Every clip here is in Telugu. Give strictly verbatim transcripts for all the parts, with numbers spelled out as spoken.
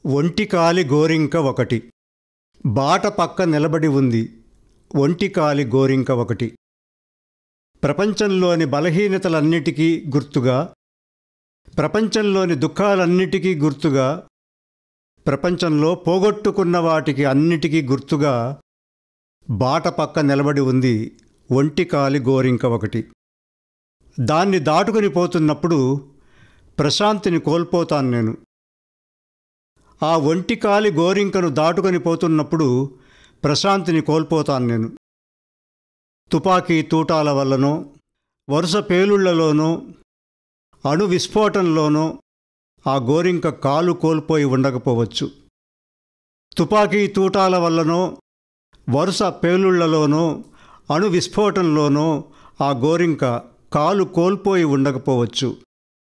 ఒంటికాలి గోరింక ఒకటి. బాట పక్క నిలబడి ఉంది ఒంటికాలి గోరింక ఒకటి. ప్రపంచంలోని బలహీనతలన్నిటికీ గుర్తుగా, ప్రపంచంలోని దుఃఖాలన్నిటికీ గుర్తుగా, ప్రపంచంలో పోగొట్టుకున్న వాటికి అన్నిటికీ గుర్తుగా బాట పక్క నిలబడి ఉంది ఒంటికాలి గోరింక ఒకటి. దాన్ని దాటుకుని పోతున్నప్పుడు ప్రశాంతిని కోల్పోతాను నేను. ఆ ఒంటికాలి గోరింకను దాటుకొని పోతున్నప్పుడు ప్రశాంతిని కోల్పోతాను నేను. తుపాకీ తూటాల వల్లనో, వరుస పేలుళ్లలోనో, అణు విస్ఫోటంలోనో ఆ గోరింక కాలు కోల్పోయి ఉండకపోవచ్చు. తుపాకీ తూటాల వల్లనో, వరుస పేలుళ్లలోనో, అణు విస్ఫోటంలోనో ఆ గోరింక కాలు కోల్పోయి ఉండకపోవచ్చు.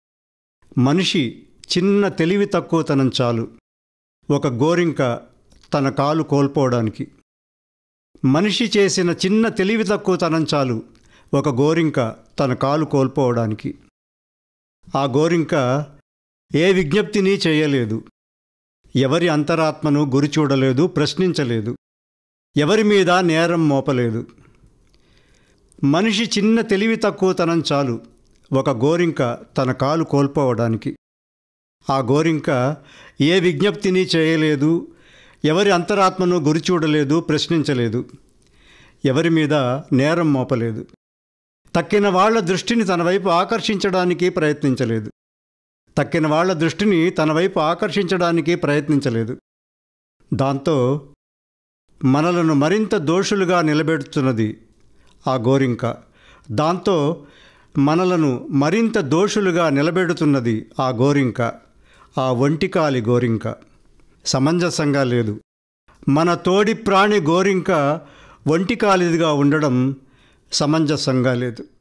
మనిషి చిన్న తెలివి తక్కువతనం చాలు ఒక గోరింక తన కాలు కోల్పోవడానికి. మనిషి చేసిన చిన్న తెలివి తక్కువతనం చాలు ఒక గోరింక తన కాలు కోల్పోవడానికి. ఆ గోరింక ఏ విజ్ఞప్తిని చేయలేదు, ఎవరి అంతరాత్మను గురి చూడలేదు, ప్రశ్నించలేదు, ఎవరి మీద నేరం మోపలేదు. మనిషి చిన్న తెలివి తక్కువతనం చాలు ఒక గోరింక తన కాలు కోల్పోవడానికి. ఆ గోరింక ఏ విజ్ఞప్తిని చేయలేదు, ఎవరి అంతరాత్మను గురి చూడలేదు, ప్రశ్నించలేదు, ఎవరి మీద నేరం మోపలేదు. తక్కిన వాళ్ల దృష్టిని తన వైపు ఆకర్షించడానికి ప్రయత్నించలేదు. తక్కిన వాళ్ల దృష్టిని తన వైపు ఆకర్షించడానికి ప్రయత్నించలేదు. దాంతో మనలను మరింత దోషులుగా నిలబెడుతున్నది ఆ గోరింక. దాంతో మనలను మరింత దోషులుగా నిలబెడుతున్నది ఆ గోరింక, ఆ ఒంటికాలి గోరింక. సమంజసంగా లేదు. మన తోడి ప్రాణి గోరింక ఒంటికాలిదిగా ఉండడం సమంజసంగా లేదు.